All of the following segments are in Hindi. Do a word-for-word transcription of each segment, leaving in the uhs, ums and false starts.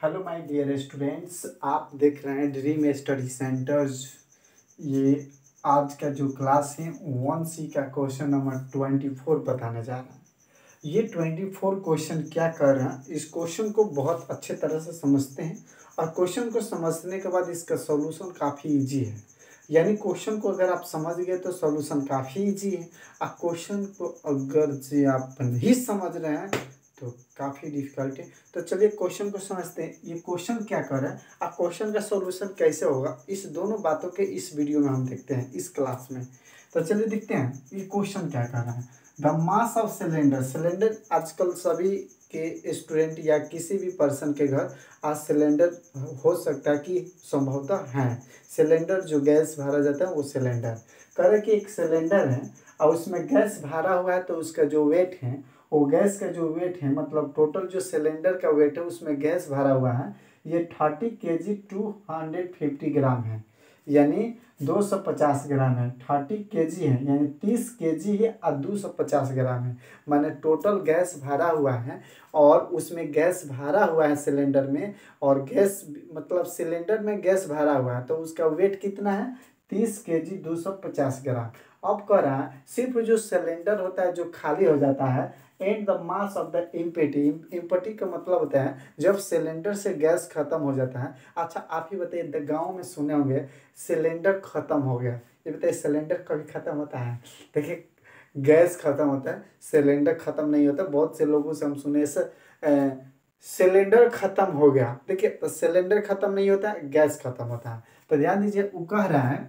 हेलो माय डियर स्टूडेंट्स, आप देख रहे हैं ड्रीम स्टडी सेंटर्स। ये आज का जो क्लास है वन सी का क्वेश्चन नंबर ट्वेंटी फोर बताने जा रहा है। ये ट्वेंटी फोर क्वेश्चन क्या कर रहे हैं, इस क्वेश्चन को बहुत अच्छे तरह से समझते हैं और क्वेश्चन को समझने के बाद इसका सॉल्यूशन काफ़ी इजी है। यानी क्वेश्चन को अगर आप समझ गए तो सॉल्यूशन काफ़ी इजी है, और क्वेश्चन को अगर से आप नहीं समझ रहे हैं तो काफ़ी डिफिकल्ट है। तो चलिए क्वेश्चन को समझते हैं। ये क्वेश्चन क्या कर रहा है और क्वेश्चन का सॉल्यूशन कैसे होगा, इस दोनों बातों के इस वीडियो में हम देखते हैं इस क्लास में। तो चलिए देखते हैं ये क्वेश्चन क्या कर रहा है। The mass of cylinder. Cylinder आजकल सभी के स्टूडेंट या किसी भी पर्सन के घर आज सिलेंडर हो सकता है कि संभवतः है। सिलेंडर जो गैस भरा जाता है वो सिलेंडर करे कि एक सिलेंडर है और उसमें गैस भरा हुआ है, तो उसका जो वेट है वो गैस का जो वेट है मतलब टोटल जो सिलेंडर का वेट है उसमें गैस भरा हुआ है ये thirty K G two hundred fifty gram है, यानी दो सौ पचास ग्राम है। थर्टी के जी है यानी तीस के जी है और दो सौ पचास ग्राम है, माने टोटल गैस भरा हुआ है और उसमें गैस भरा हुआ है सिलेंडर में, और गैस मतलब सिलेंडर में गैस भरा हुआ है तो उसका वेट कितना है तीस के जी दो सौ पचास ग्राम। अब कह रहा है सिर्फ जो सिलेंडर होता है जो खाली हो जाता है at the mass of the empty. Empty का मतलब होता है जब सिलेंडर से गैस खत्म हो जाता है। अच्छा आप ही बताइए, गांव में सुने होंगे सिलेंडर खत्म हो गया, ये बताइए सिलेंडर कभी खत्म होता है? देखिए गैस खत्म होता है, सिलेंडर खत्म नहीं होता। बहुत से लोगों से हम सुने से सिलेंडर खत्म हो गया, देखिए तो सिलेंडर खत्म नहीं होता है, गैस खत्म होता है। तो ध्यान दीजिए वो कह रहा है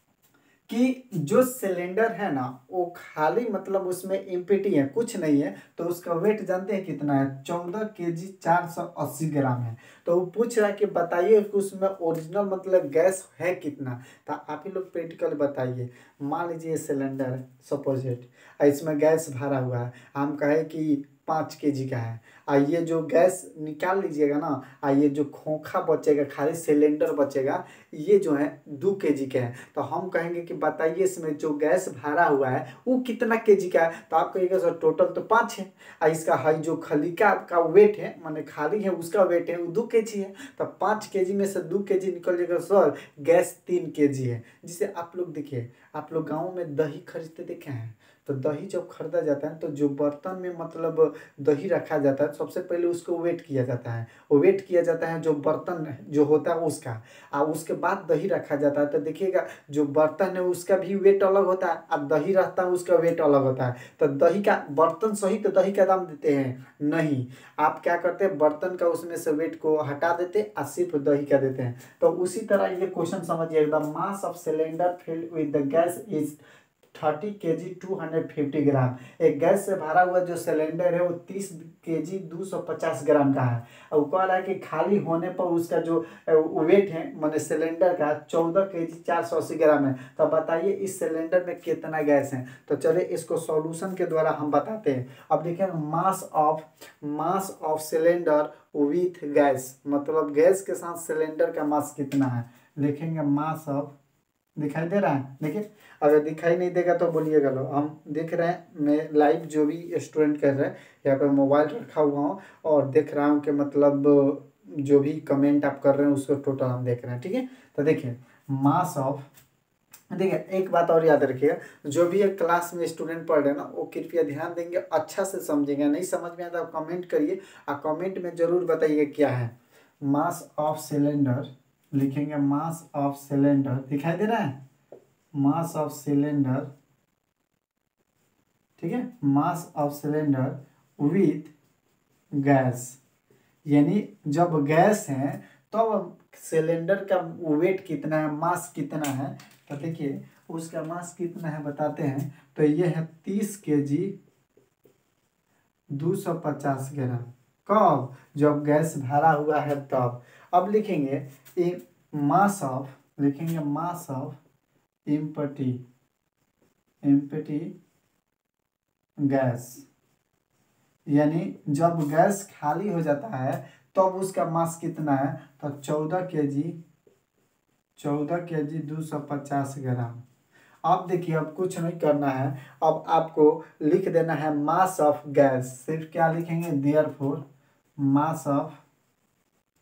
कि जो सिलेंडर है ना वो खाली मतलब उसमें इम्पिटी है, कुछ नहीं है, तो उसका वेट जानते हैं कितना है? चौदह के जी चार सौ अस्सी ग्राम है। तो वो पूछ रहा है कि बताइए कि उसमें ओरिजिनल मतलब गैस है कितना। तो आप ही लोग प्रैक्टिकल बताइए। मान लीजिए सिलेंडर है सपोजिट, इसमें गैस भरा हुआ है, हम कहे कि पाँच के जी का है, और ये जो गैस निकाल लीजिएगा ना, और ये जो खोखा बचेगा खाली सिलेंडर बचेगा, ये जो है दो के जी के हैं। तो हम कहेंगे कि बताइए इसमें जो गैस भरा हुआ है वो कितना केजी का है? तो आप कहिएगा सर टोटल तो पाँच है, और इसका हाई जो खलिका का वेट है माने खाली है उसका वेट है वो दो के जी है। तो पाँच के जी में से दो के जी निकल जाएगा सर, गैस तीन के जी है। जिसे आप लोग देखिए, आप लोग गाँव में दही खरीदते देखे हैं, तो दही जब खरीदा जाता है तो जो बर्तन में मतलब दही रखा जाता है सबसे पहले उसको वेट किया जाता है, वो वेट किया जाता है जो बर्तन जो होता है उसका, और उसके बाद दही रखा जाता है। तो देखिएगा जो बर्तन है उसका भी वेट अलग होता है और दही रहता है उसका वेट अलग होता है। तो दही का बर्तन सहित तो दही का दाम देते हैं नहीं, आप क्या करते हैं बर्तन का उसमें से वेट को हटा देते और सिर्फ दही का देते हैं। तो उसी तरह ये क्वेश्चन समझिए, the mass of cylinder filled with the gas is thirty K G two hundred fifty gram. एक गैस से भरा हुआ जो सिलेंडर है वो तीस के जी दो सौ पचास ग्राम का है, और कह रहा है कि खाली होने पर उसका जो वेट है माने सिलेंडर का चौदह के जी चार सौ अस्सी ग्राम है। तो बताइए इस सिलेंडर में कितना गैस है? तो चलिए इसको सॉल्यूशन के द्वारा हम बताते हैं। अब देखिए mass of mass of cylinder with gas, मतलब गैस के साथ सिलेंडर का मास कितना है, लिखेंगे मास ऑफ, दिखाई दे रहा है? देखिए अगर दिखाई नहीं देगा तो बोलिएगा। लो हम देख रहे हैं, मैं लाइव जो भी स्टूडेंट कर रहे हैं यहाँ पे मोबाइल रखा हुआ हूँ और देख रहा हूँ कि मतलब जो भी कमेंट आप कर रहे हैं उसको टोटल हम देख रहे हैं, ठीक है। तो देखिए मास ऑफ, देखिए एक बात और याद रखिएगा, जो भी एक क्लास में स्टूडेंट पढ़ रहे हैं ना वो कृपया ध्यान देंगे, अच्छा से समझेंगे। नहीं समझ में आता आप कमेंट करिए और कमेंट में जरूर बताइए क्या है। मास ऑफ सिलेंडर लिखेंगे, मास ऑफ सिलेंडर दिखाई दे रहा है, मास ऑफ सिलेंडर, ठीक है, mass of cylinder with gas, यानी जब गैस है तो सिलेंडर का वेट कितना है, मास कितना है। तो देखिए उसका मास कितना है बताते हैं, तो ये है तीस के जी दो सौ पचास ग्राम। कब? जब गैस भरा हुआ है तब। अब लिखेंगे मास ऑफ, लिखेंगे mass of empty, empty gas, यानी जब गैस खाली हो जाता है तब तो उसका मास कितना है, तो चौदह के जी चौदह के जी दो सौ पचास ग्राम। अब देखिए अब कुछ नहीं करना है, अब आपको लिख देना है मास ऑफ गैस। सिर्फ क्या लिखेंगे, देयरफॉर मास ऑफ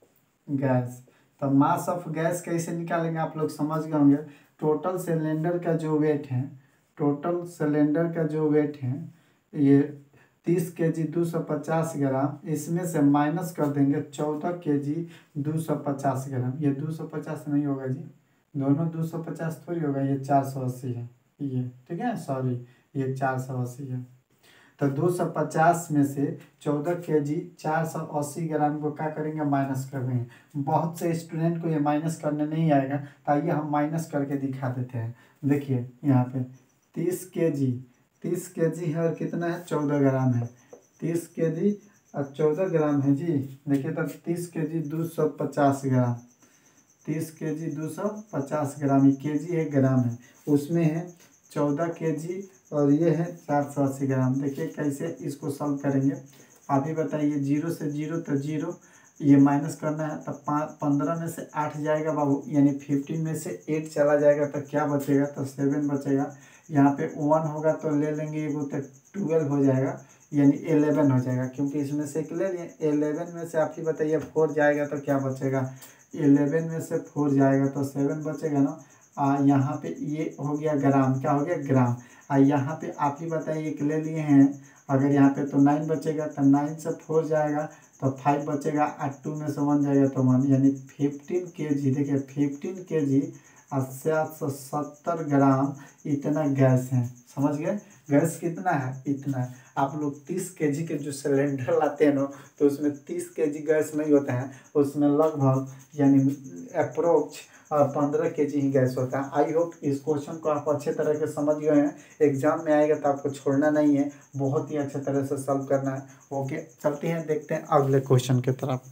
गैस। तो मास ऑफ गैस कैसे निकालेंगे आप लोग समझ गए होंगे। टोटल सिलेंडर का जो वेट है, टोटल सिलेंडर का जो वेट है ये तीस के जी दो सौ पचास ग्राम, इसमें से माइनस कर देंगे चौदह के जी दो सौ पचास ग्राम। ये दो सौ पचास नहीं होगा जी, दोनों दो सौ पचास थोड़ी होगा, ये चार सौ अस्सी है ये, ठीक है, सॉरी ये चार सौ अस्सी है। तो दो सौ पचास में से चौदह के जी चार सौ अस्सी ग्राम को क्या करेंगे, माइनस कर देंगे। बहुत से स्टूडेंट को ये माइनस करने नहीं आएगा, तो आइए हम माइनस करके दिखा देते हैं। देखिए यहाँ पे तीस के जी तीस के जी है और कितना है, चौदह ग्राम है। तीस के जी और चौदह ग्राम है जी। देखिए तब तीस के जी दो सौ पचास ग्राम, तीस के जी दो सौ पचास ग्राम, ये के जी एक ग्राम है, उसमें है चौदह के जी और ये है चार सौ अस्सी ग्राम। देखिए कैसे इसको सॉल्व करेंगे, आप ही बताइए। जीरो से जीरो तो जीरो, ये माइनस करना है, तब पाँच पंद्रह में से आठ जाएगा बाबू, यानी फिफ्टीन में से एट चला जाएगा तो क्या बचेगा, तो सेवन बचेगा। यहाँ पे वन होगा तो ले लेंगे वो, तो ट्वेल्व हो जाएगा, यानी एलेवन हो जाएगा, क्योंकि इसमें से एक ले लिए। एलेवन में से आप ही बताइए फोर जाएगा तो क्या बचेगा, एलेवन में से फोर जाएगा तो सेवन बचेगा ना। आ, यहाँ पे ये हो गया ग्राम, क्या हो गया, ग्राम। आ यहाँ पे आप ही बताइए एक ले लिए हैं, अगर यहाँ पे तो नाइन बचेगा, तो नाइन से फोर जाएगा तो फाइव बचेगा, और टू में से वन जाएगा तो वन, यानी फिफ्टीन के जी। देखिए फिफ्टीन के जी और सात सौ सत्तर ग्राम इतना गैस है, समझ गए। गैस कितना है, इतना है। आप लोग तीस के जी के जो सिलेंडर लाते हैं ना, तो उसमें तीस के जी गैस नहीं होता है, उसमें लगभग यानी अप्रोक्स पंद्रह के जी ही गैस होता है। आई होप इस क्वेश्चन को आप अच्छे तरह से समझ गए हैं। एग्जाम में आएगा तो आपको छोड़ना नहीं है, बहुत ही अच्छे तरह से सॉल्व करना है। ओके चलते हैं, देखते हैं अगले क्वेश्चन की तरफ।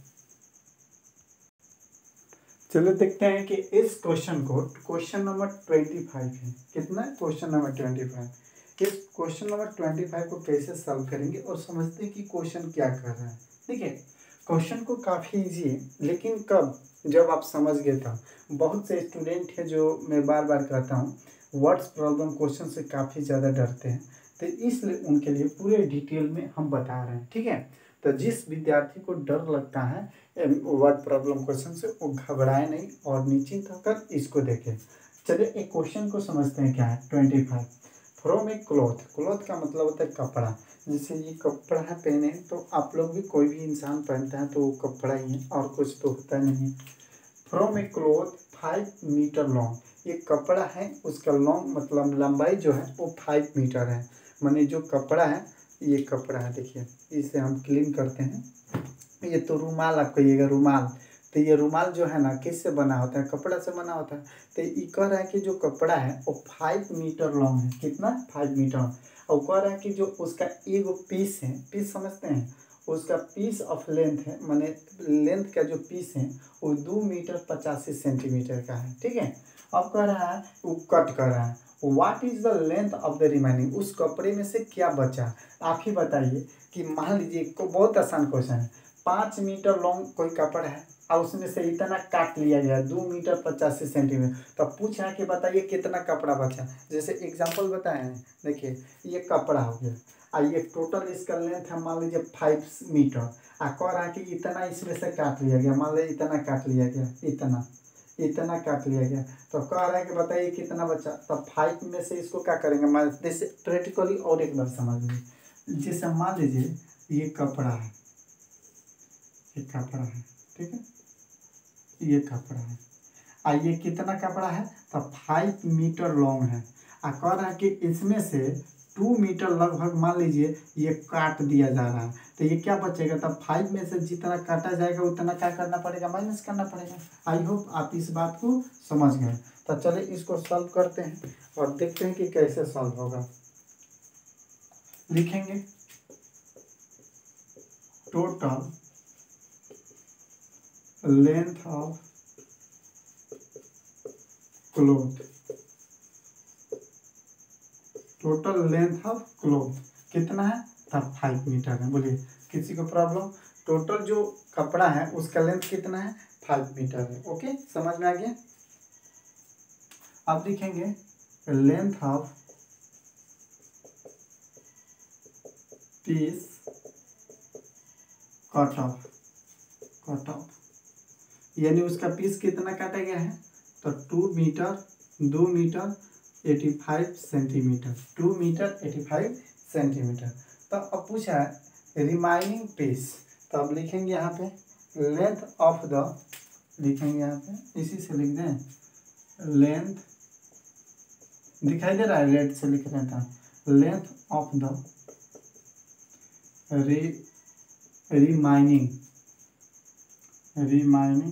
चलो देखते हैं कि इस क्वेश्चन को, क्वेश्चन नंबर ट्वेंटी फाइव है, कितना है, क्वेश्चन नंबर ट्वेंटी फाइव। इस क्वेश्चन नंबर ट्वेंटी फाइव को कैसे सॉल्व करेंगे और समझते हैं कि क्वेश्चन क्या कर रहा है। ठीक है, क्वेश्चन को काफ़ी इजी है, लेकिन कब, जब आप समझ गए था। बहुत से स्टूडेंट हैं जो मैं बार बार कहता हूँ, वर्ड्स प्रॉब्लम क्वेश्चन से काफ़ी ज़्यादा डरते हैं, तो इसलिए उनके लिए पूरे डिटेल में हम बता रहे हैं। ठीक है, तो जिस विद्यार्थी को डर लगता है वर्ड प्रॉब्लम क्वेश्चन से, वो घबराए नहीं और निश्चिंत होकर इसको देखें। चलिए एक क्वेश्चन को समझते हैं क्या है। Twenty five from a cloth, cloth का मतलब होता है कपड़ा। जैसे ये कपड़ा है पहने, तो आप लोग भी, कोई भी इंसान पहनता है तो वो कपड़ा ही है, और कुछ तो होता नहीं। From a cloth five metre long, ये कपड़ा है, उसका लॉन्ग मतलब लंबाई जो है वो फाइव मीटर है। माने जो कपड़ा है, ये कपड़ा है, देखिए इसे हम क्लीन करते हैं। ये तो रुमाल आप कहिएगा, रुमाल। तो ये रुमाल जो है ना, किससे बना होता है, कपड़ा से बना होता है। तो ये कह रहा है कि जो कपड़ा है वो फाइव मीटर लॉन्ग है, कितना, फाइव मीटर। और कह रहा है कि जो उसका एक पीस है, पीस समझते हैं, उसका पीस ऑफ लेंथ है, माने लेंथ का जो पीस है वो दो मीटर पचासी सेंटीमीटर का है। ठीक है, अब कह रहा है वो कट कर रहा है, what is the length of the remaining, उस कपड़े में से क्या बचा। आप ही बताइए कि मान लीजिए को, बहुत आसान क्वेश्चन है, पाँच मीटर लॉन्ग कोई कपड़ा है और उसमें से इतना काट लिया गया दो मीटर पचासी सेंटीमीटर, तो पूछ रहा है कि बताइए कितना कपड़ा बचा। जैसे एग्जांपल बताए हैं, देखिए ये कपड़ा हो गया, और ये टोटल इसका लेंथ है मान लीजिए फाइव मीटर, और कह रहा है कि इतना इसमें से काट लिया गया, मान लीजिए इतना काट लिया गया, इतना इतना काट लिया गया, तो कह रहा है कि बताइए कितना बचा। तो फाइव में से इसको क्या करेंगे, मान जैसे प्रैक्टिकली और एक बार समझ लीजिए। जैसे मान लीजिए ये कपड़ा है, ये कपड़ा है, ठीक है, ये कपड़ा है, और ये कितना कपड़ा है, तो फाइव मीटर लॉन्ग है, और कह रहा है कि इसमें से टू मीटर लगभग मान लीजिए ये काट दिया जा रहा है, तो ये क्या बचेगा, तब फाइव में से जितना काटा जाएगा उतना क्या करना पड़ेगा, माइनस करना पड़ेगा। आई होप आप इस बात को समझ गए। तो चलिए इसको सॉल्व करते हैं और देखते हैं कि कैसे सॉल्व होगा। लिखेंगे total length of cloth, total length of cloth कितना है, तब फाइव मीटर है। बोलिए किसी को प्रॉब्लम, टोटल जो कपड़ा है उसका लेंथ कितना है, फाइव मीटर है। ओके समझ में आ गया। अब लिखेंगे length of piece cut off, cut off यानी उसका पीस कितना काटा गया है, तो टू मीटर दो metre eighty five centimetre, two metre eighty five centimetre. तो अब पूछा है रिमाइनिंग पीस, तो अब लिखेंगे यहाँ पे लेंथ ऑफ द, लिखेंगे यहाँ पे इसी से लिख दें, लेंथ दिखाई दे रहा है, रेड से लिख रहे था, length of the re remaining remaining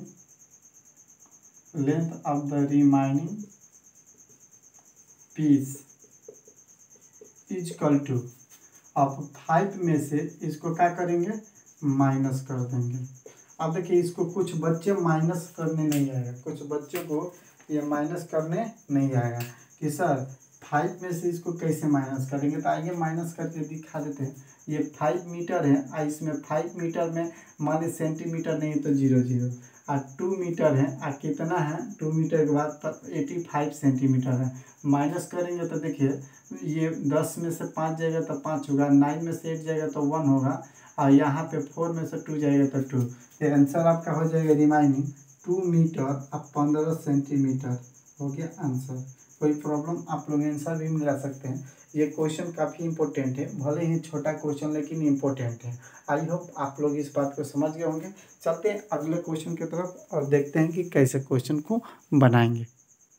length of the remaining piece is equal to, आप फाइव में से इसको क्या करेंगे, माइनस कर देंगे। अब देखिए इसको कुछ बच्चे माइनस करने नहीं आएगा, कुछ बच्चों को ये माइनस करने नहीं आएगा कि सर फाइव में से इसको कैसे माइनस करेंगे, तो आइए माइनस करके दिखा देते हैं। ये फाइव मीटर है और इसमें फाइव मीटर में मान सेंटीमीटर नहीं तो जीरो जीरो, और टू मीटर है और कितना है, टू मीटर के बाद एटी फाइव सेंटीमीटर है। माइनस करेंगे तो देखिए ये दस में से पाँच जाएगा तो पाँच होगा, नाइन में से एट जाएगा तो वन होगा, और यहाँ पे फोर में से टू जाएगा तो टू। तो आंसर आपका हो जाएगा रिमाइनिंग टू मीटर और पंद्रह सेंटीमीटर, हो गया आंसर। कोई प्रॉब्लम आप लोग आंसर भी मिला सकते हैं। ये क्वेश्चन काफ़ी इंपॉर्टेंट है, भले ही छोटा क्वेश्चन लेकिन इम्पोर्टेंट है। आई होप आप लोग इस बात को समझ गए होंगे। चलते हैं अगले क्वेश्चन की तरफ और देखते हैं कि कैसे क्वेश्चन को बनाएंगे।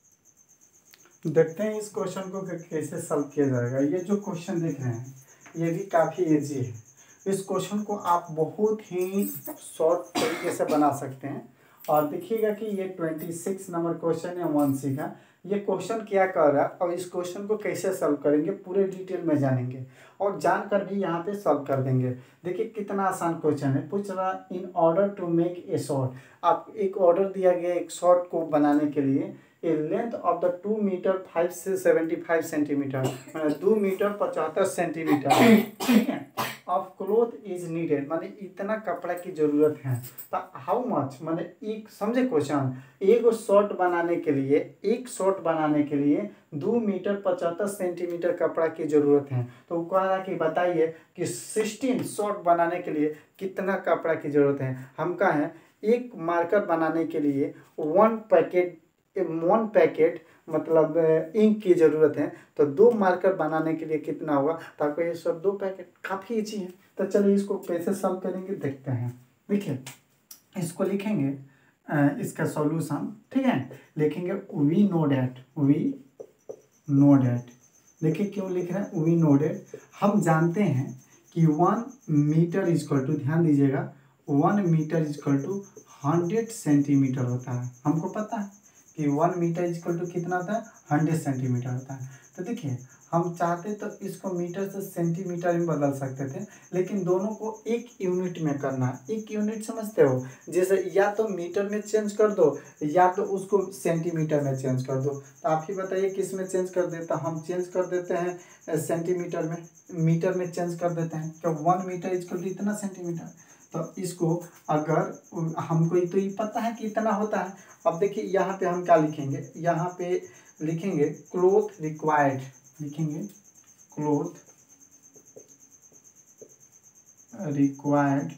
देखते हैं इस क्वेश्चन को कैसे सॉल्व किया जाएगा। ये जो क्वेश्चन देख रहे हैं ये भी काफ़ी इजी है। इस क्वेश्चन को आप बहुत ही शॉर्ट तरीके से बना सकते हैं। और देखिएगा कि ये छब्बीस नंबर क्वेश्चन है वन सी का। ये क्वेश्चन क्या कर रहा है और इस क्वेश्चन को कैसे सॉल्व करेंगे पूरे डिटेल में जानेंगे और जानकर भी यहाँ पे सॉल्व कर देंगे। देखिए कितना आसान क्वेश्चन है। पूछ रहा in order to make a short, आप एक ऑर्डर दिया गया एक शॉर्ट को बनाने के लिए, a length of the two metre five से सेवेंटी फाइव सेंटीमीटर, मैंने दो मीटर पचहत्तर सेंटीमीटर, ठीक है, ऑफ क्लोथ इज नीडेड, माने इतना कपड़ा की जरूरत है। तो हाउ मच, माने एक, समझे क्वेश्चन, एक शॉर्ट बनाने के लिए एक शॉर्ट बनाने के लिए दो मीटर पचहत्तर सेंटीमीटर कपड़ा की जरूरत है। तो वो कह रहा कि बताइए कि सिक्सटीन शॉर्ट बनाने के लिए कितना कपड़ा की जरूरत है। हम कहें एक मार्कर बनाने के लिए वन पैकेट वन पैकेट मतलब इंक की ज़रूरत है, तो दो मार्कर बनाने के लिए कितना होगा, ताकि ये सब दो पैकेट, काफ़ी इजी है। तो चलिए इसको कैसे सॉल्व करेंगे देखते हैं। देखिए इसको लिखेंगे इसका सॉल्यूशन, ठीक है, लिखेंगे we know that, we know that. देखिए क्यों लिख रहे हैं वी नो डैट, हम जानते हैं कि वन मीटर इजक्वल टू, ध्यान दीजिएगा, one metre is equal to hundred centimetre होता है। हमको पता है कि वन मीटर इजक्वल टू कितना होता है, हंड्रेड सेंटीमीटर होता है। तो देखिए हम चाहते तो इसको मीटर से सेंटीमीटर में बदल सकते थे, लेकिन दोनों को एक यूनिट में करना है। एक यूनिट समझते हो, जैसे या तो मीटर में चेंज कर दो या तो उसको सेंटीमीटर में चेंज कर दो। तो आप ही बताइए किस में चेंज कर देता, हम चेंज कर देते हैं सेंटीमीटर में, मीटर में चेंज कर देते हैं। तो वन मीटर इजक्वल टू इतना सेंटीमीटर, तो इसको अगर हमको तो ये पता है कि इतना होता है। अब देखिए यहाँ पे हम क्या लिखेंगे, यहाँ पे लिखेंगे क्लोथ रिक्वायर्ड, लिखेंगे क्लोथ रिक्वायर्ड,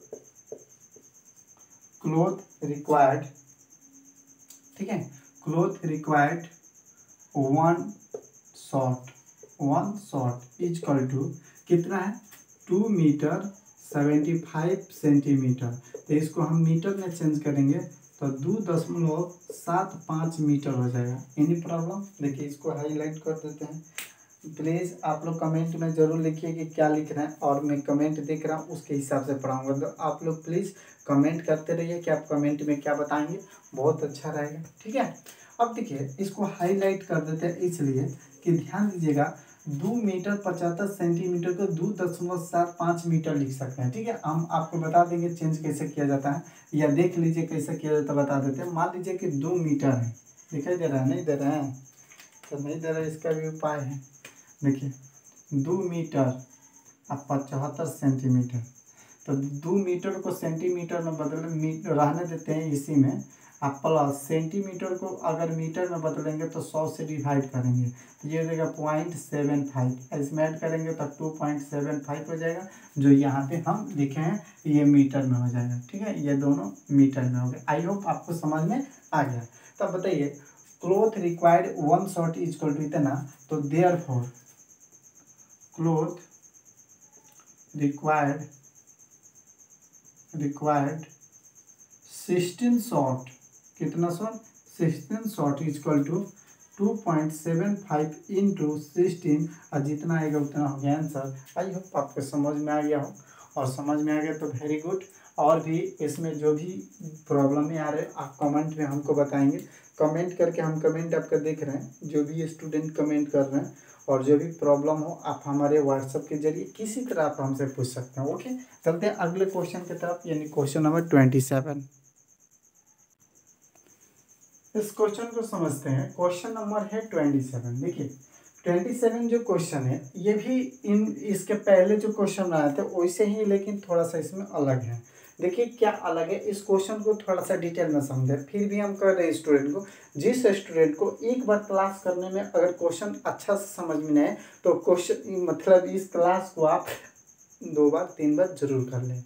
क्लोथ रिक्वायर्ड, ठीक है, cloth required one short, one short is equal to कितना है, two metre seventy five centimetre. तो इसको हम मीटर में चेंज करेंगे तो दो दशमलव सात पाँच मीटर हो जाएगा। एनी प्रॉब्लम, देखिए इसको हाईलाइट कर देते हैं। प्लीज़ आप लोग कमेंट में ज़रूर लिखिए कि क्या लिख रहे हैं, और मैं कमेंट देख रहा हूँ उसके हिसाब से पढ़ाऊँगा। तो आप लोग प्लीज़ कमेंट करते रहिए कि आप कमेंट में क्या बताएंगे, बहुत अच्छा रहेगा, ठीक है। अब देखिए इसको हाईलाइट कर देते हैं इसलिए कि ध्यान दीजिएगा, दो मीटर पचहत्तर सेंटीमीटर को दो दशमलव सात पाँच मीटर लिख सकते हैं, ठीक है। हम आपको बता देंगे चेंज कैसे किया जाता है, या देख लीजिए कैसे किया जाता है, बता देते हैं। मान लीजिए कि दो मीटर है, दिखाई दे रहा है, नहीं दे रहा है तो नहीं दे रहा है, इसका भी उपाय है। देखिए दो मीटर और पचहत्तर सेंटीमीटर, तो दो मीटर को सेंटीमीटर में बदल मीटर रहने देते हैं इसी में। आप प्लस सेंटीमीटर को अगर मीटर में बदलेंगे तो सौ से डिवाइड करेंगे तो ये हो जाएगा पॉइंट सेवन फाइव। इसमें ऐड करेंगे तो टू पॉइंट सेवन फाइव हो जाएगा, जो यहाँ पे हम लिखे हैं ये मीटर में हो जाएगा। ठीक है, ये दोनों मीटर में हो गए। आई होप आपको समझ में आ गया। तो अब बताइए cloth required one shot is equal to इतना, तो therefore cloth required required sixteen shot, कितना shot, sixteen shot is equal to two point seven five into sixteen, और जितना आएगा उतना हो गया आंसर। आई होप आपको समझ में आ गया हो, और समझ में आ गया तो वेरी गुड। और भी इसमें जो भी प्रॉब्लम में आ रहे आप कमेंट में हमको बताएंगे। कमेंट करके हम कमेंट आपका देख रहे हैं, जो भी स्टूडेंट कमेंट कर रहे हैं, और जो भी प्रॉब्लम हो आप हमारे व्हाट्सएप के जरिए किसी तरह आप हमसे पूछ सकते हैं। ओके, चलते हैं अगले क्वेश्चन की तरफ, यानी क्वेश्चन नंबर ट्वेंटी सेवन। इस क्वेश्चन को समझते हैं। क्वेश्चन नंबर है ट्वेंटी सेवन। देखिए ट्वेंटी सेवन जो क्वेश्चन है ये भी इन इसके पहले जो क्वेश्चन आए थे वैसे ही, लेकिन थोड़ा सा इसमें अलग है। देखिए क्या अलग है, इस क्वेश्चन को थोड़ा सा डिटेल में समझे। फिर भी हम कह रहे हैं स्टूडेंट को, जिस स्टूडेंट को एक बार क्लास करने में अगर क्वेश्चन अच्छा से समझ में नहीं आए तो क्वेश्चन मतलब इस क्लास को आप दो बार तीन बार जरूर कर लें,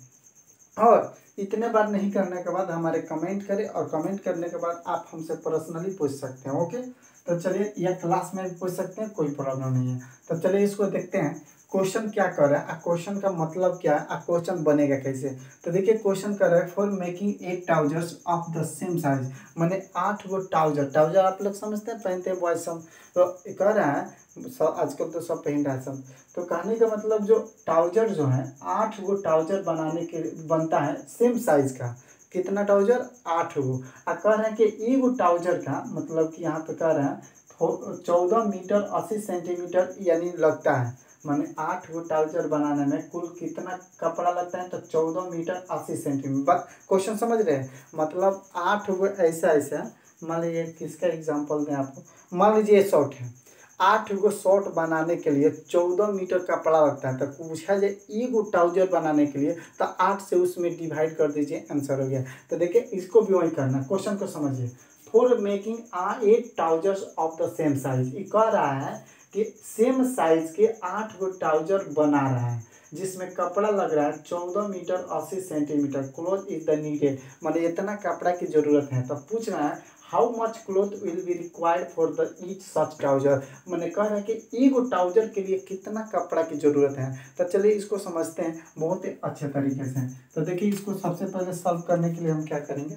और इतने बार नहीं करने के बाद हमारे कमेंट करें, और कमेंट करने के बाद आप हमसे पर्सनली पूछ सकते हैं। ओके, तो चलिए, या क्लास में भी पूछ सकते हैं, कोई प्रॉब्लम नहीं है। तो चलिए इसको देखते हैं क्वेश्चन क्या कर रहा है, क्वेश्चन का मतलब क्या है, क्वेश्चन बनेगा कैसे। तो देखिए क्वेश्चन कर रहा है for making eight trousers of the same size, माने आठ गो ट्राउजर, ट्राउजर आप लोग समझते हैं, पहनते हैं बॉयज सब। तो कह रहा है सब आजकल तो सब पहन रहा है सब, तो कहने का मतलब जो ट्राउजर जो है आठ गो ट्राउजर बनाने के बनता है सेम साइज का। कितना ट्राउजर, आठ गो। और कह रहे हैं कि एक ट्राउजर का मतलब कि यहाँ पे कह रहे हैं चौदह मीटर अस्सी सेंटीमीटर यानी लगता है, माने आठ गो ट्राउजर बनाने में कुल कितना कपड़ा लगता है, तो चौदह मीटर अस्सी सेंटीमीटर। क्वेश्चन समझ रहे हैं, मतलब आठ गो ऐसा ऐसा, मान लीजिए किसका एग्जांपल दें आपको, मान लीजिए शॉर्ट है, आठ गो शॉर्ट बनाने के लिए चौदह मीटर कपड़ा लगता है। तो पूछा जाए एक गो ट्राउजर बनाने के लिए तो आठ से उसमें डिवाइड कर दीजिए, आंसर हो गया। तो देखिए इसको भी वही करना, क्वेश्चन को समझिए। For making a eight trousers of the same size, ये कह रहा है कि सेम साइज के आठ गो ट्राउजर बना रहा है जिसमें कपड़ा लग रहा है चौदह मीटर अस्सी centimetre. Cloth is the needed, मतलब इतना कपड़ा की जरूरत है। तो पूछ रहा है how much cloth will be required for the each such trouser, मैंने कह रहा है कि एक ट्राउजर के लिए कितना कपड़ा की जरूरत है। तो चलिए इसको समझते हैं बहुत ही अच्छे तरीके से। तो देखिए इसको सबसे पहले सॉल्व करने के लिए हम क्या करेंगे,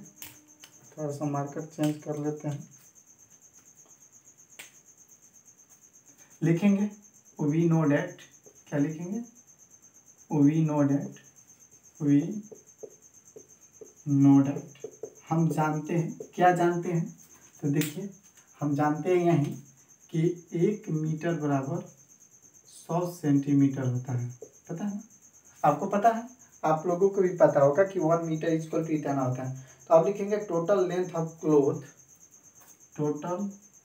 थोड़ा सा मार्कर चेंज कर लेते हैं, लिखेंगे वी नो डेट, क्या लिखेंगे, we know that, we know that, हम जानते हैं, क्या जानते हैं, तो देखिए हम जानते हैं यहीं कि एक मीटर बराबर सौ सेंटीमीटर होता है, पता है ना, आपको पता है, आप लोगों को भी पता होगा कि वन मीटर इक्वल टू इतना होता है। तो आप लिखेंगे total length of cloth, total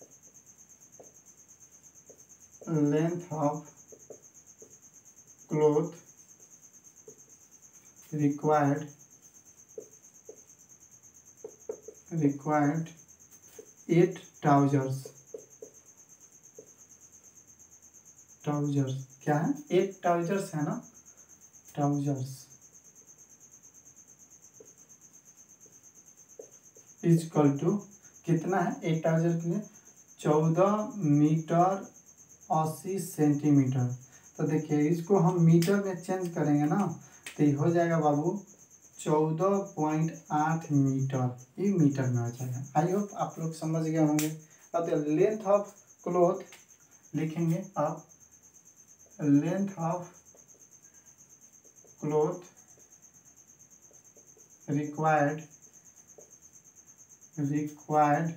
length of cloth required required eight trousers, trousers क्या है, एट ट्राउजर्स है ना, ट्राउजर्स इज इक्वल टू कितना है, एट ट्राउजर के लिए चौदह मीटर अस्सी सेंटीमीटर। तो देखिए इसको हम मीटर में चेंज करेंगे ना, तो ये हो जाएगा बाबू चौदह पॉइंट आठ मीटर, ये मीटर में हो जाएगा। आई होप आप लोग समझ गए होंगे। अब लेंथ ऑफ क्लोथ लिखेंगे आप, length of cloth required required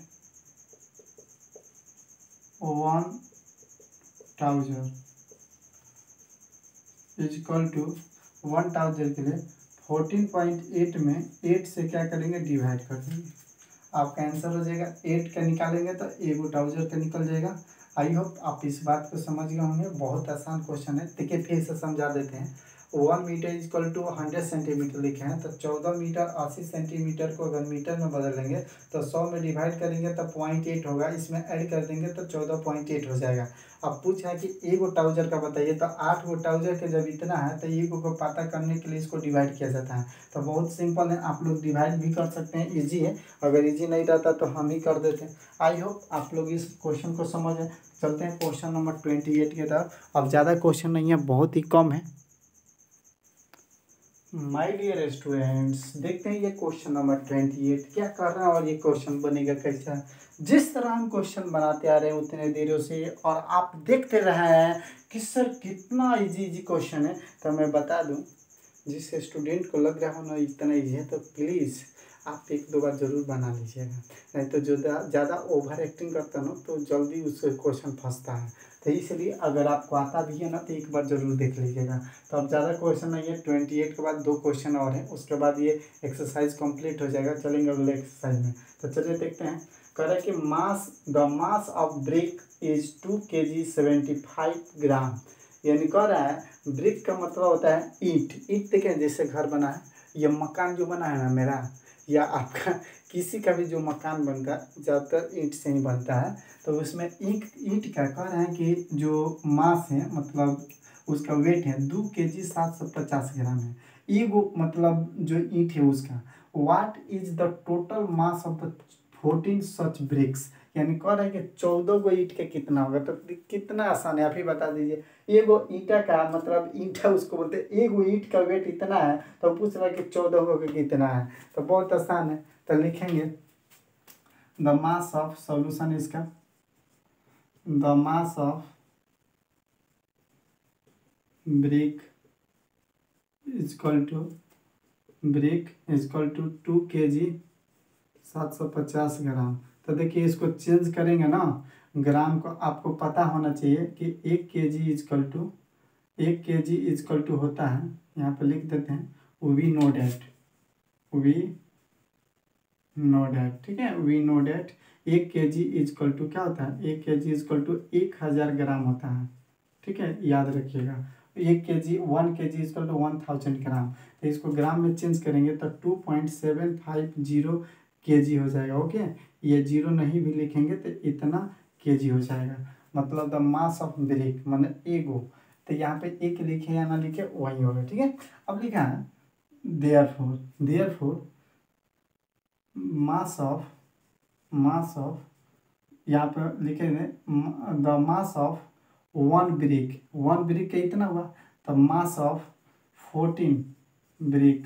one trouser is equal to one trouser के लिए फोर्टीन पॉइंट एट में एट से क्या करेंगे, डिवाइड कर देंगे, आपका आंसर हो जाएगा। एट का निकालेंगे तो एक ट्राउजर का निकल जाएगा। आई होप आप इस बात को समझ गए होंगे, बहुत आसान क्वेश्चन है। देखिए फिर से समझा देते हैं। One metre equal to hundred centimetre लिखे हैं, तो चौदह मीटर अस्सी सेंटीमीटर को अगर मीटर में बदलेंगे तो सौ में डिवाइड करेंगे तो पॉइंट एट होगा, इसमें ऐड कर देंगे तो चौदह पॉइंट एट हो जाएगा। अब पूछा है कि एक गो ट्राउजर का बताइए, तो आठ गो ट्राउजर के जब इतना है तो एक को पता करने के लिए इसको डिवाइड किया जाता है। तो बहुत सिंपल है, आप लोग डिवाइड भी कर सकते हैं, इजी है। अगर इजी नहीं रहता तो हम ही कर देते हैं। आई होप आप लोग इस क्वेश्चन को समझें। चलते हैं क्वेश्चन नंबर ट्वेंटी एट की तरफ। अब ज़्यादा क्वेश्चन नहीं है, बहुत ही कम है। माय डियर स्टूडेंट्स, देखते हैं ये क्वेश्चन नंबर ट्वेंटी एट क्या कर रहा है और ये क्वेश्चन बनेगा कैसा। जिस तरह हम क्वेश्चन बनाते आ रहे हैं उतने देरों से, और आप देखते रहे हैं कि सर कितना इजी इजी क्वेश्चन है, तो मैं बता दूं जिस स्टूडेंट को लग रहा हो ना इतना इजी है, तो प्लीज़ आप एक दो बार ज़रूर बना लीजिएगा। नहीं तो जो ज़्यादा ओवर एक्टिंग करता ना तो जल्दी उससे क्वेश्चन फंसता है। तो इसलिए अगर आपको आता भी है ना तो एक बार ज़रूर देख लीजिएगा। तो अब ज़्यादा क्वेश्चन नहीं है, ट्वेंटी एट के बाद दो क्वेश्चन और हैं, उसके बाद ये एक्सरसाइज कंप्लीट हो जाएगा। चलेंगे अगले एक्सरसाइज में। तो चलिए देखते हैं। कह रहा है कि mass the mass of brick is two K G seventy five gram. यानी कह रहा है ब्रिक का मतलब होता है ईंट। ईंट देखें जैसे घर बना है, ये मकान जो बना है ना मेरा या आपका, किसी का भी जो मकान बनता है ज़्यादातर ईंट से ही बनता है। तो उसमें ईंट ईंट का कह रहे हैं कि जो मास है मतलब उसका वेट है दो के जी सात सौ पचास ग्राम है। ये वो मतलब जो ईंट है उसका what is the total mass of the fourteen such bricks. यानी कह रहे हैं कि चौदह गो ईंट का कितना होगा। तो कितना आसान है, आप ही बता दीजिए। एगो ईंटा का मतलब ईंटा उसको बोलते हैं, एगो ईंट का वेट इतना है, तो पूछ रहा है कि चौदह गो का कितना है। तो बहुत आसान है। तो लिखेंगे द मास ऑफ, सॉल्यूशन इसका the mass of brick equal to brick equal to two K G सात सौ पचास ग्राम। तो देखिए इसको चेंज करेंगे ना, ग्राम को आपको पता होना चाहिए कि एक के जी इजकल टू एक के जी इजकल टू होता है, यहाँ पे लिख देते हैं we know that we know that ठीक है। वी नो डैट एक के जी इजकल टू क्या होता है, एक के जी इजकल टू एक हज़ार ग्राम होता है। ठीक है, याद रखिएगा। एक के G one K G is equal to one thousand gram. तो इसको ग्राम में चेंज करेंगे तो two point seven five zero K G हो जाएगा। ओके, ये जीरो नहीं भी लिखेंगे तो इतना के जी हो जाएगा। मतलब द मास ऑफ ब्रिक मतलब एगो, तो यहाँ पे एक लिखे या ना लिखे वही होगा। ठीक है, अब लिखा है therefore therefore mass of mass of यहाँ पर लिखेंगे the mass of one brick. One brick का इतना हुआ, तो mass of fourteen brick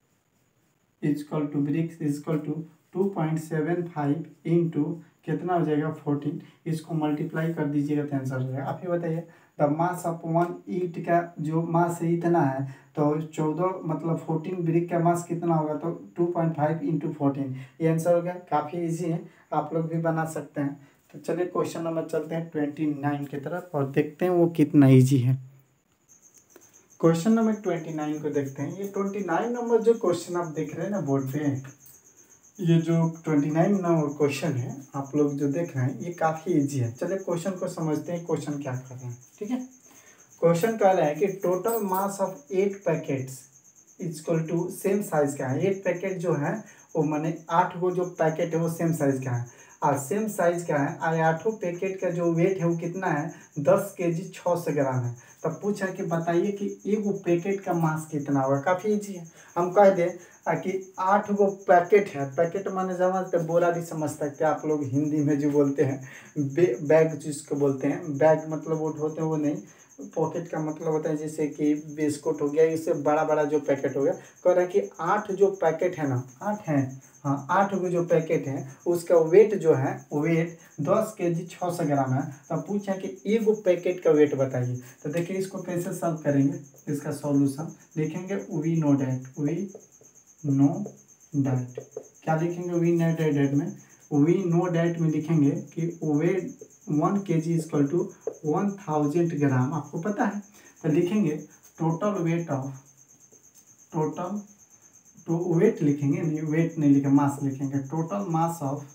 is equal to bricks is equal to two point seven five into कितना हो जाएगा फोर्टीन। इसको मल्टीप्लाई कर दीजिएगा तो आंसर हो जाएगा। आप ही बताइए द मास ऑफ वन ईंट का जो मास है इतना है, तो चौदह मतलब फोर्टीन ब्रिक का मास कितना होगा, तो two point five into fourteen, ये आंसर हो गया। काफ़ी इजी है, आप लोग भी बना सकते हैं। तो चलिए क्वेश्चन नंबर चलते हैं ट्वेंटी नाइन की तरफ और देखते हैं वो कितना इजी है। क्वेश्चन नंबर ट्वेंटी नाइन को देखते हैं। ये ट्वेंटी नाइन नंबर जो क्वेश्चन आप देख रहे हैं ना बोर्ड पे, ये जो ट्वेंटी नाइन नंबर क्वेश्चन है आप लोग जो देख रहे हैं ये काफ़ी इजी है। चलिए क्वेश्चन को समझते हैं, क्वेश्चन क्या कर रहे हैं। ठीक है, क्वेश्चन कह रहा है कि total mass of eight packets equal to same size का है। एट पैकेट जो है वो माने आठ गो जो पैकेट है वो सेम साइज का है, और सेम साइज का है और आठों पैकेट का जो वेट है वो कितना है, दस के जी छः सौ ग्राम है। तब पूछा कि बताइए कि एक पैकेट का मास कितना होगा। काफ़ी इजी है, हम कह दें कि आठ गो पैकेट है। पैकेट माने समझते बोरा भी समझ सकते हैं आप लोग, हिंदी में जो बोलते हैं बे, बैग जिसको बोलते हैं। बैग मतलब वो होते हैं वो नहीं, पॉकेट का मतलब होता है जैसे कि बिस्कुट हो गया, इससे बड़ा बड़ा जो पैकेट हो गया। कह रहा है कि आठ जो पैकेट है ना, आठ है हाँ, आठ गो जो पैकेट है उसका वेट जो है वेट दस के जी छः सौ ग्राम है। तब पूछा कि एक पैकेट का वेट बताइए। तो देखिए इसको कैसे सॉल्व करेंगे, इसका सॉल्यूशन लिखेंगे we know that we know that क्या लिखेंगे वी नो डैट में वी नो डैट में लिखेंगे कि weight one K G is equal to one thousand gram आपको पता है। तो लिखेंगे टोटल वेट ऑफ टोटल तो वेट लिखेंगे नहीं, वेट नहीं लिखेंगे, मास लिखेंगे। Total mass of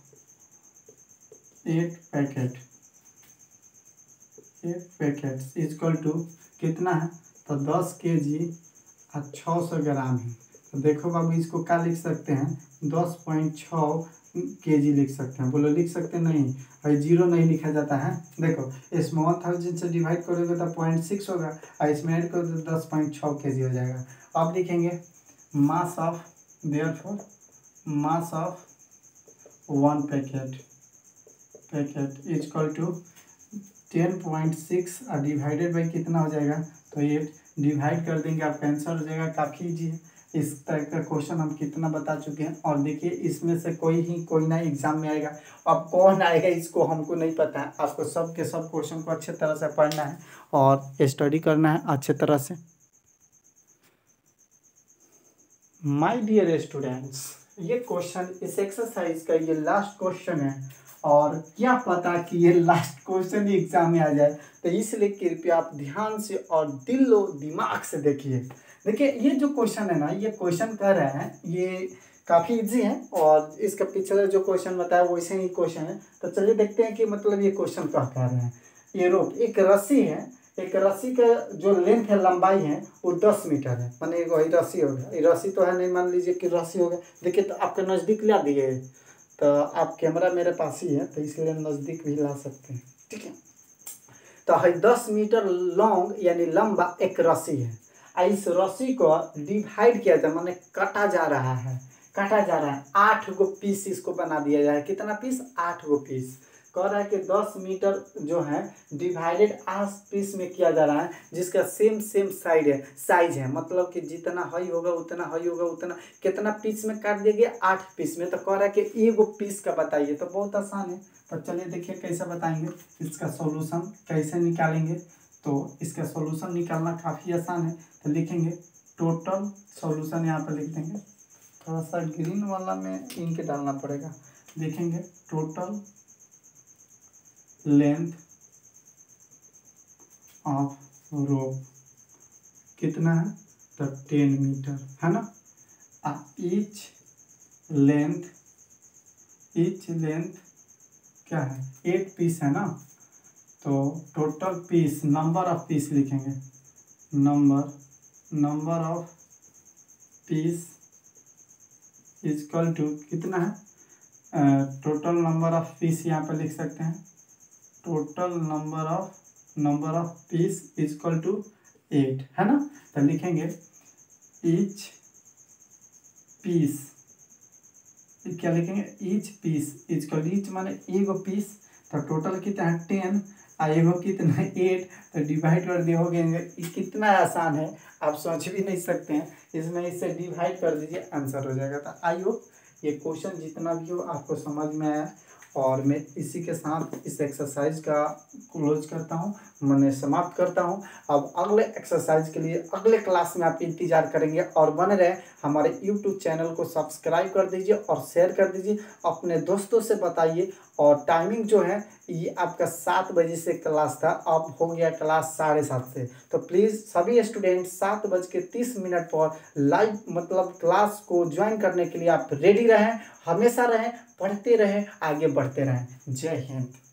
eight packet eight packet is equal to कितना है, तो दस के जी और छः सौ ग्राम है। तो देखो बाबू इसको क्या लिख सकते हैं, दस पॉइंट छः के जी लिख सकते हैं। बोलो लिख सकते नहीं, भाई जीरो नहीं लिखा जाता है। देखो इसमें वन थाउजेंड से डिवाइड करोगे तो पॉइंट सिक्स होगा और इसमें ऐड करो तो दस पॉइंट छः के जी हो जाएगा। अब लिखेंगे mass of, therefore mass of one packet packet is equal to ten point six और डिवाइडेड बाई कितना हो जाएगा, तो ये डिवाइड कर देंगे आपका आंसर हो जाएगा। काफ़ी ईजी है, इस तरह का क्वेश्चन हम कितना बता चुके हैं। और देखिए इसमें से कोई ही कोई ना एग्जाम में आएगा। अब कौन आएगा इसको हमको नहीं पता है, आपको सब के सब क्वेश्चन को अच्छे तरह से पढ़ना है और स्टडी करना है अच्छे तरह से। माय डियर स्टूडेंट्स, ये क्वेश्चन इस एक्सरसाइज का ये लास्ट क्वेश्चन है और क्या पता कि ये लास्ट क्वेश्चन ही एग्जाम में आ जाए, तो इसलिए कृपया आप ध्यान से और दिलो दिमाग से देखिए। देखिए ये जो क्वेश्चन है ना, ये क्वेश्चन कर रहे हैं, ये काफ़ी इजी है और इसका पिछले जो क्वेश्चन बताया वैसे ही क्वेश्चन है। तो चलिए देखते हैं कि मतलब ये क्वेश्चन क्या कह रहे हैं। ये रोप एक रस्सी है, एक रस्सी का जो लेंथ है, लंबाई है वो दस मीटर है, माने वही रस्सी हो गया। ये रस्सी तो है नहीं, मान लीजिए कि रस्सी हो गया। देखिए तो आपके नज़दीक ला दिए, तो आप कैमरा मेरे पास ही है तो इसलिए नज़दीक भी ला सकते हैं, ठीक है। तो है दस मीटर लॉन्ग यानी लंबा एक रस्सी है। इस रस्सी को डिवाइड किया जाए, माने काटा जा रहा है, काटा जा रहा है आठ गो पीस इसको बना दिया जाए। कितना पीस, आठ गो पीस। कह रहा है कि दस मीटर जो है डिवाइडेड आठ पीस में किया जा रहा है, जिसका सेम सेम साइड है, साइज है, मतलब कि जितना हाई होगा उतना हाई होगा उतना। कितना पीस में काट दिया गया, आठ पीस में। तो कह रहा है कि एगो पीस का बताइए। तो बहुत आसान है, तो चलिए देखिए कैसे बताएंगे, इसका सॉल्यूशन कैसे निकालेंगे। तो इसका सॉल्यूशन निकालना काफ़ी आसान है। तो लिखेंगे टोटल सॉल्यूशन, यहाँ पर लिख देंगे, थोड़ा सा ग्रीन वाला में इंक डालना पड़ेगा। लिखेंगे टोटल लेंथ ऑफ रोप कितना है, तो टेन मीटर है ना। ईच लेंथ ईच लेंथ क्या है, एट पीस है ना। तो total piece, number of piece लिखेंगे, number number of piece is equal to कितना है, टोटल नंबर ऑफ पीस यहाँ पर लिख सकते हैं, total number of number of piece is equal to eight है ना। तो लिखेंगे ईच पीस, क्या लिखेंगे, each piece is equal, each माने एगो पीस, तो टोटल कितना है टेन और एगो कितना है एट। तो डिवाइड कर दिए हो गए, कितना आसान है आप सोच भी नहीं सकते हैं। इसमें इससे डिवाइड कर दीजिए, आंसर हो जाएगा। तो आई होप ये क्वेश्चन जितना भी हो आपको समझ में आया और मैं इसी के साथ इस एक्सरसाइज का क्लोज करता हूँ, मैंने समाप्त करता हूँ। अब अगले एक्सरसाइज के लिए अगले क्लास में आप इंतजार करेंगे और बने रहे। हमारे यूट्यूब चैनल को सब्सक्राइब कर दीजिए और शेयर कर दीजिए, अपने दोस्तों से बताइए। और टाइमिंग जो है ये आपका सात बजे से क्लास था, अब हो गया क्लास साढ़े सात से। तो प्लीज़ सभी स्टूडेंट सात बज के तीस मिनट पर लाइव मतलब क्लास को ज्वाइन करने के लिए आप रेडी रहें, हमेशा रहें, पढ़ते रहें, आगे बढ़ते रहें। जय हिंद।